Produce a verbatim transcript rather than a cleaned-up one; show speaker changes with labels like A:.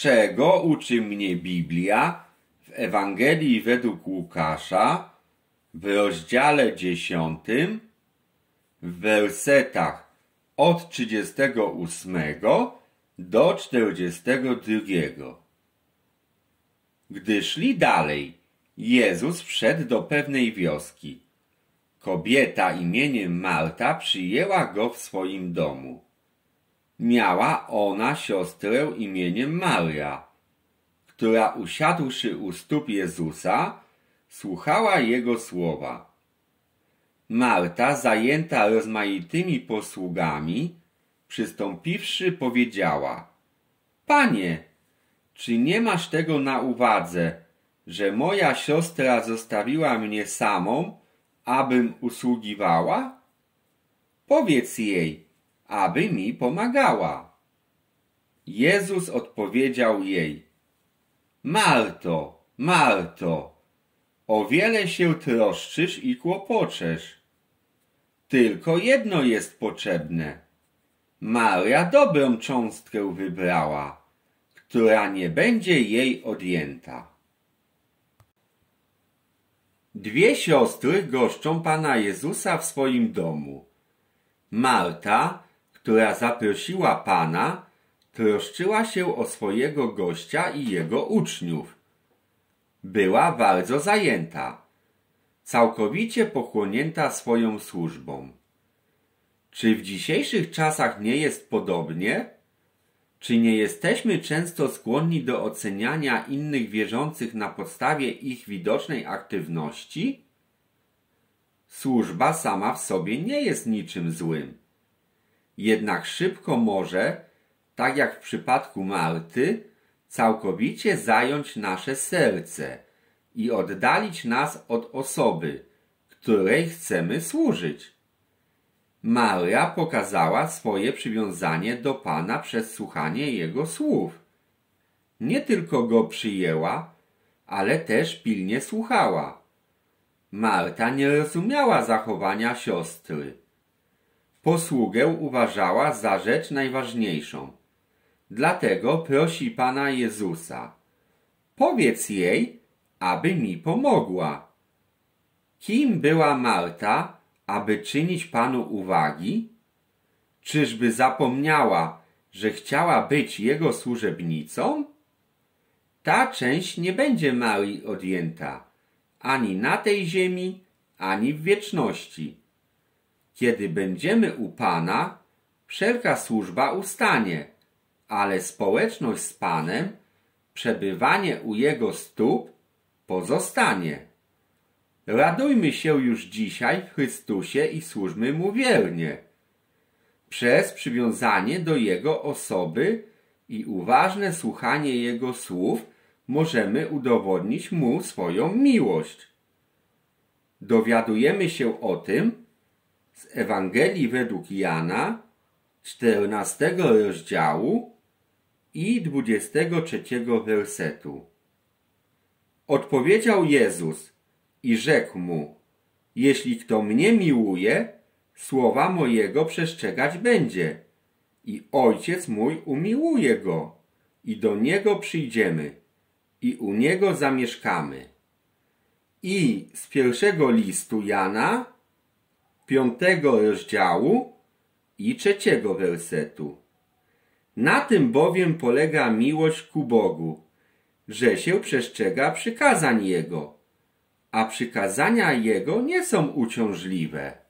A: czego uczy mnie Biblia w Ewangelii według Łukasza w rozdziale dziesiątym, w wersetach od trzydziestego ósmego do czterdziestego drugiego. Gdy szli dalej, Jezus wszedł do pewnej wioski. Kobieta imieniem Marta przyjęła go w swoim domu. Miała ona siostrę imieniem Maria, która usiadłszy u stóp Jezusa, słuchała Jego słowa. Marta, zajęta rozmaitymi posługami, przystąpiwszy, powiedziała: Panie, czy nie masz tego na uwadze, że moja siostra zostawiła mnie samą, abym usługiwała? Powiedz jej, aby mi pomagała. Jezus odpowiedział jej: Marto, Marto, o wiele się troszczysz i kłopoczesz. Tylko jedno jest potrzebne. Maria dobrą cząstkę wybrała, która nie będzie jej odjęta. Dwie siostry goszczą Pana Jezusa w swoim domu. Marta, która zaprosiła Pana, troszczyła się o swojego gościa i jego uczniów. Była bardzo zajęta, całkowicie pochłonięta swoją służbą. Czy w dzisiejszych czasach nie jest podobnie? Czy nie jesteśmy często skłonni do oceniania innych wierzących na podstawie ich widocznej aktywności? Służba sama w sobie nie jest niczym złym. Jednak szybko może, tak jak w przypadku Marty, całkowicie zająć nasze serce i oddalić nas od osoby, której chcemy służyć. Maria pokazała swoje przywiązanie do Pana przez słuchanie Jego słów. Nie tylko Go przyjęła, ale też pilnie słuchała. Marta nie rozumiała zachowania siostry. Posługę uważała za rzecz najważniejszą. Dlatego prosi Pana Jezusa: powiedz jej, aby mi pomogła. Kim była Marta, aby czynić Panu uwagi? Czyżby zapomniała, że chciała być Jego służebnicą? Ta część nie będzie Marii odjęta, ani na tej ziemi, ani w wieczności. Kiedy będziemy u Pana, wszelka służba ustanie, ale społeczność z Panem, przebywanie u Jego stóp pozostanie. Radujmy się już dzisiaj w Chrystusie i służmy Mu wiernie. Przez przywiązanie do Jego osoby i uważne słuchanie Jego słów możemy udowodnić Mu swoją miłość. Dowiadujemy się o tym z Ewangelii według Jana, czternastego rozdziału i dwudziestego trzeciego wersetu. Odpowiedział Jezus i rzekł mu: jeśli kto mnie miłuje, słowa mojego przestrzegać będzie, i Ojciec mój umiłuje go, i do Niego przyjdziemy, i u Niego zamieszkamy. I z pierwszego listu Jana, piątego rozdziału i trzeciego wersetu. Na tym bowiem polega miłość ku Bogu, że się przestrzega przykazań Jego, a przykazania Jego nie są uciążliwe.